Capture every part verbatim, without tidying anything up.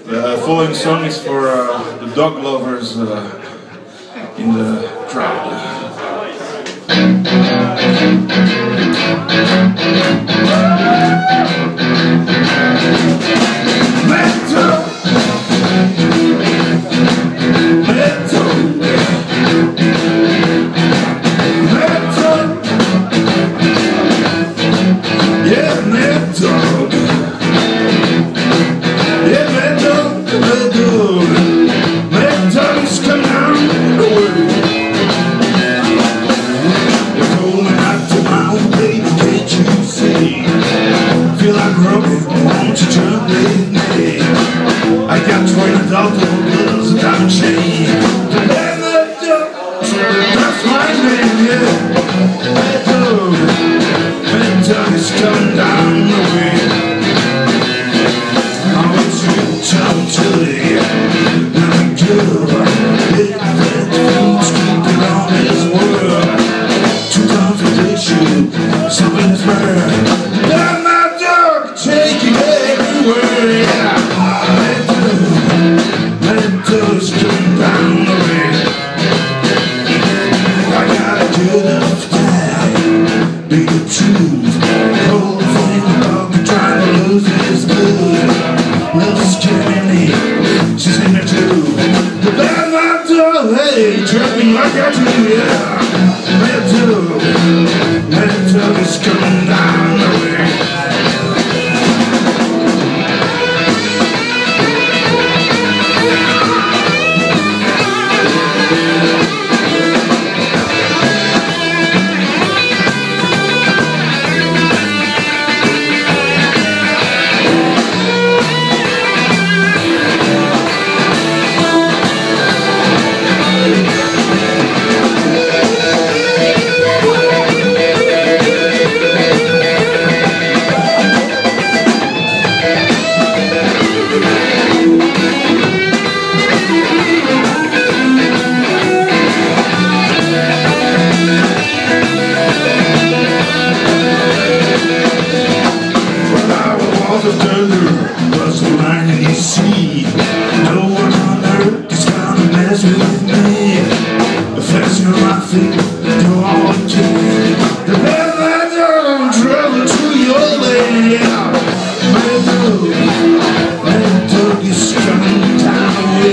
The following song is for uh, the dog lovers uh, in the crowd. Mental, mental, mental, yeah, mental. Yeah, mad dog, mad dog, mad dogs come down the way. You told me not to mind, baby, can't you see? Feel like rubbing, won't you jump with me? I got twenty dollars and I'm a chain. The mad dog, that's my name, yeah. Mad dog, mad dog is coming down the way. Talk to you, not good. Big fat fools keeping on this world. Two times a day shoot, something's bad. Let my dog take you everywhere. Yeah, let dog, let dogs come down the way. I got a good enough time, be the truth. Whole thing about me trying to lose is good. Little skinny, she's in there too. The bad man dog, hey, treat me like I do, yeah. Mad dog, mad dog is coming down the way. Was the line you see? No one on earth is gonna mess with me. The fasten on my feet, do all I can. The bad man don't travel to your lane. Mad dog, mad dog is coming down the way.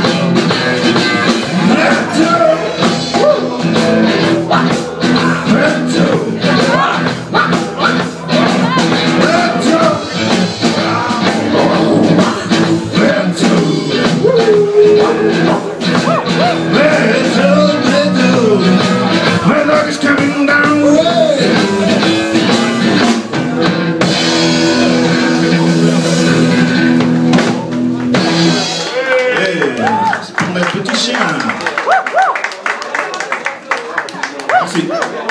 Mad dog, mad dog. Petit chien. Merci.